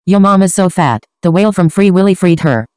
Yo, momma's so fat. The whale from Free Willy freed her.